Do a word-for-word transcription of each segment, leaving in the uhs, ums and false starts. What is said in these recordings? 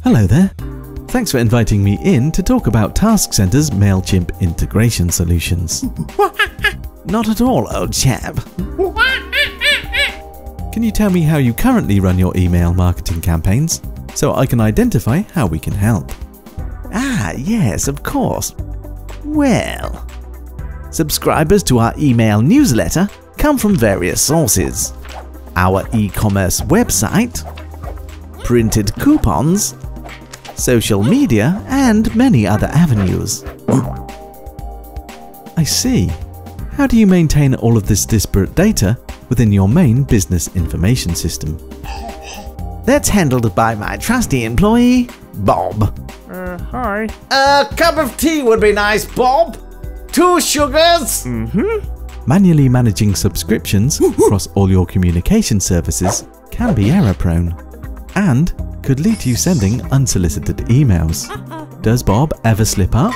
Hello there. Thanks for inviting me in to talk about TaskCentre's MailChimp integration solutions. Not at all, old chap. Can you tell me how you currently run your email marketing campaigns so I can identify how we can help? Ah, yes, of course. Well, subscribers to our email newsletter come from various sources. Our e-commerce website, printed coupons, social media, and many other avenues. I see. How do you maintain all of this disparate data within your main business information system? That's handled by my trusty employee, Bob. Uh, hi. A cup of tea would be nice, Bob. Two sugars. Mm-hmm. Manually managing subscriptions across all your communication services can be error-prone and could lead to you sending unsolicited emails. Does Bob ever slip up?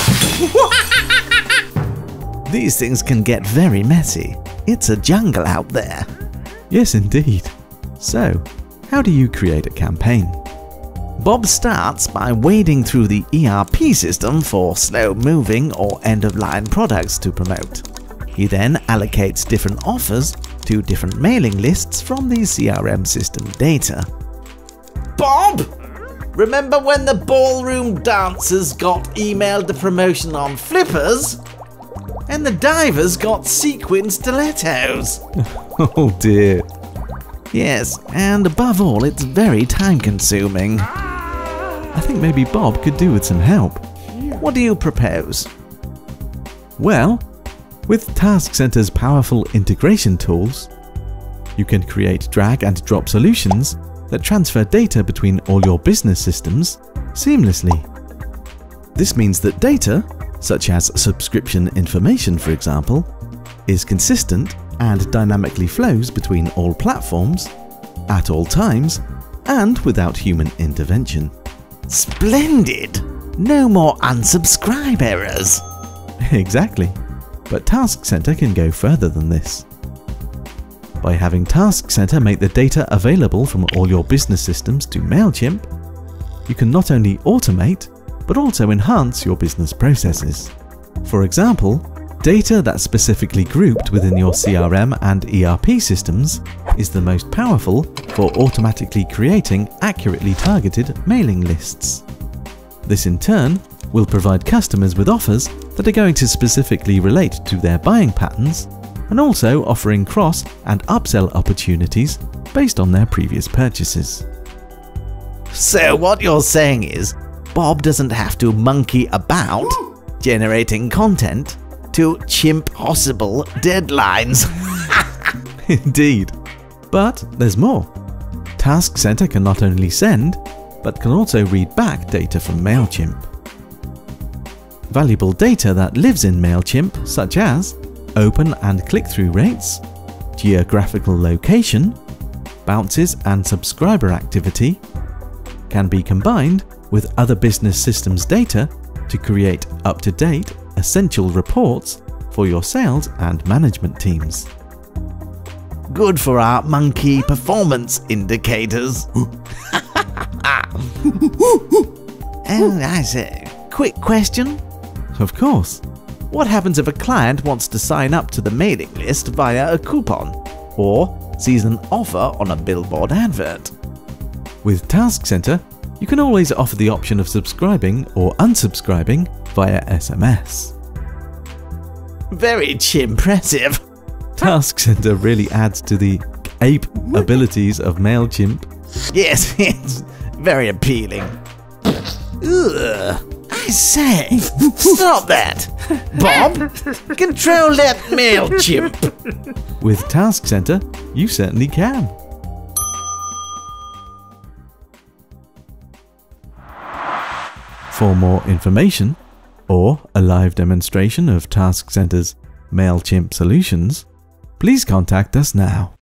These things can get very messy. It's a jungle out there. Yes, indeed. So, how do you create a campaign? Bob starts by wading through the E R P system for slow-moving or end-of-line products to promote. He then allocates different offers to different mailing lists from the C R M system data. Bob! Remember when the ballroom dancers got emailed the promotion on flippers? And the divers got sequin stilettos? Oh dear. Yes, and above all, it's very time-consuming. I think maybe Bob could do with some help. What do you propose? Well, with TaskCentre's powerful integration tools, you can create drag and drop solutions that transfer data between all your business systems seamlessly. This means that data, such as subscription information for example, is consistent and dynamically flows between all platforms, at all times, and without human intervention. Splendid! No more unsubscribe errors. Exactly. But TaskCentre can go further than this. By having TaskCentre make the data available from all your business systems to MailChimp, you can not only automate, but also enhance your business processes. For example, data that's specifically grouped within your C R M and E R P systems is the most powerful for automatically creating accurately targeted mailing lists. This in turn will provide customers with offers that are going to specifically relate to their buying patterns and also offering cross and upsell opportunities based on their previous purchases. So what you're saying is, Bob doesn't have to monkey about generating content to chimp-possible deadlines. Indeed. But there's more. TaskCentre can not only send, but can also read back data from MailChimp. Valuable data that lives in MailChimp, such as open and click-through rates, geographical location, bounces and subscriber activity, can be combined with other business systems data to create up-to-date, essential reports for your sales and management teams. Good for our monkey performance indicators. And I say, quick question. Of course. What happens if a client wants to sign up to the mailing list via a coupon or sees an offer on a billboard advert? With TaskCentre, you can always offer the option of subscribing or unsubscribing via S M S. Very chimpressive. TaskCentre really adds to the ape abilities of MailChimp. Yes, it's very appealing. Ugh. I say, stop that! Bob, control that MailChimp! With TaskCentre, you certainly can. For more information, or a live demonstration of TaskCentre's MailChimp solutions, please contact us now.